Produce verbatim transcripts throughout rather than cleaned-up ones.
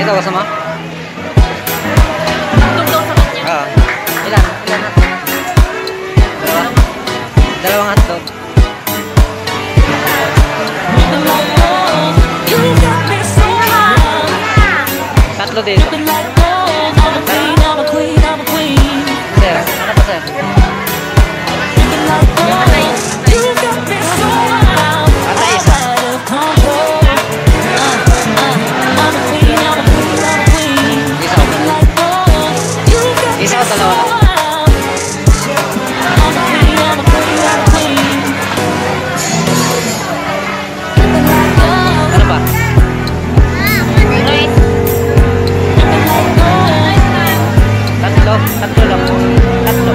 Ito kasama? Tugtog sa kanya. Oo. Ilan? Ilan hot? Dalawa? Dalawang hotdog. Tatlo dito. Sir, ano pa sir? Patay isa. Isa o dalawa lang? Ano ba? Tatlo, tatlo lang. Tatlo.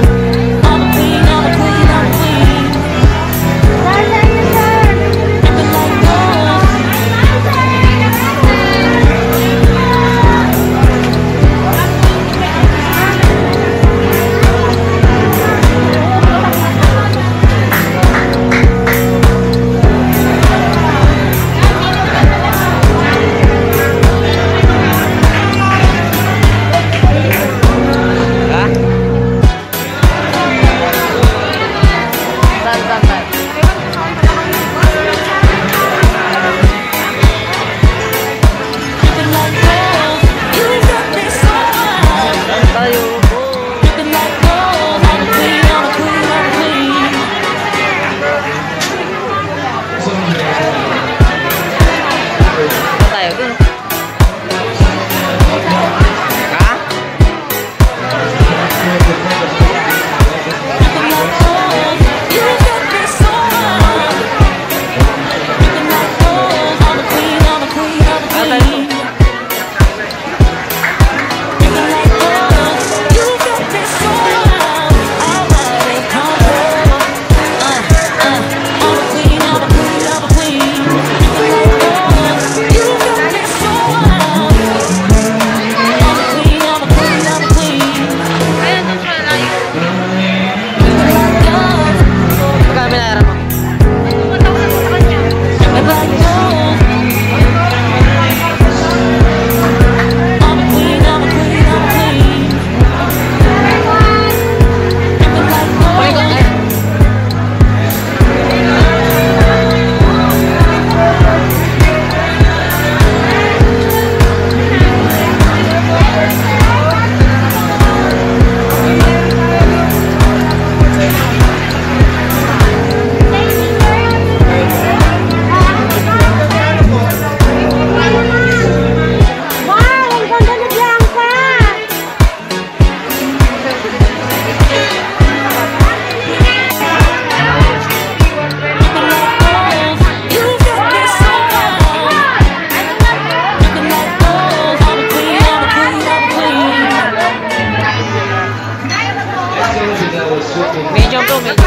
Medium to, medium.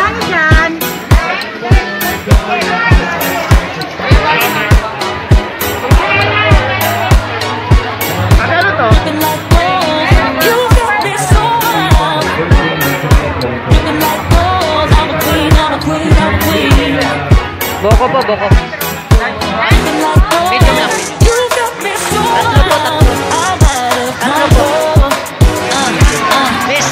Ano to? Boko po, boko. Medium lang. Tatlo po, tatlo. Tatlo po. Yes.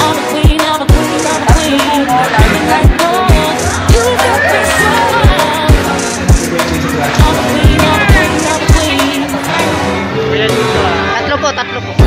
Tatlo po, tatlo po.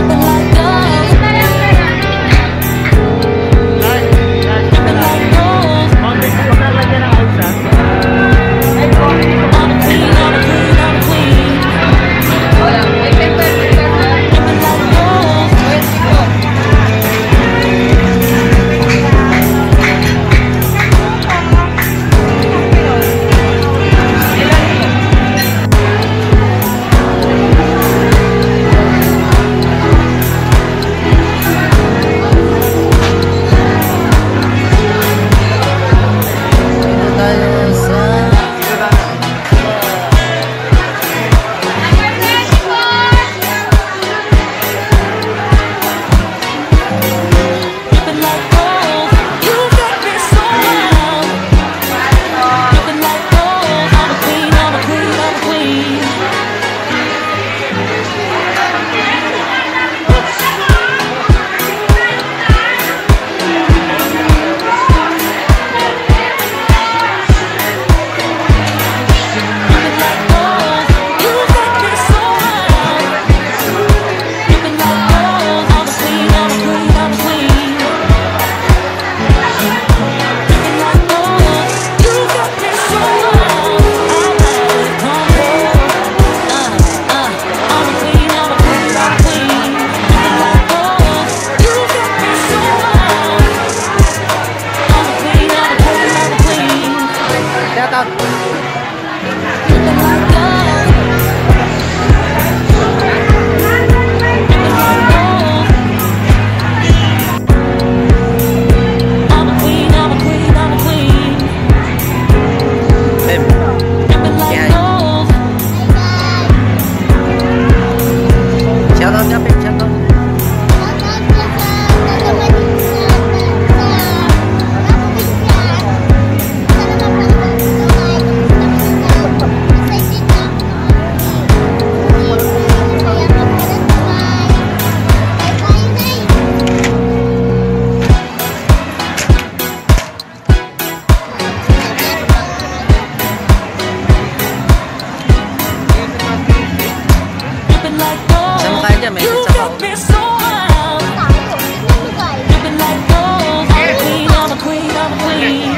dyan, may You sabaw. got me so wild. You've been like, oh, I'm a queen, I'm a queen, I'm a queen.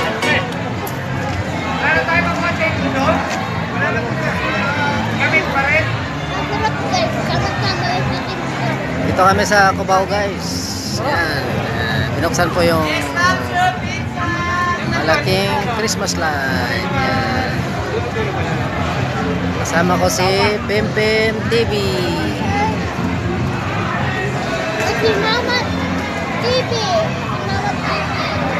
Wala tayo mag-watching doon? Wala na po gamit pa rin? Dito kami sa Cubao, guys. Yan. Yan. Binuksan po yung malaking Christmas light. Yan. Kasama ko si Pimpim T V. Si Mama T V. Mama T V.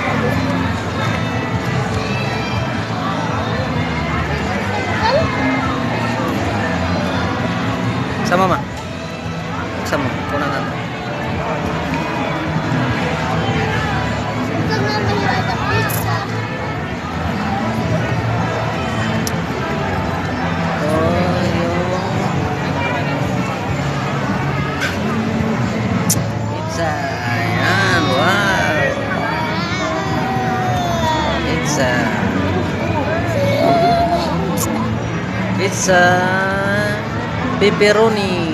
Sama ma. Sama. Kunan natin. Ito na mahirap ang pizza. Oh, yung pizza. Ayan. Wow. Pizza. Pizza. Pepperoni.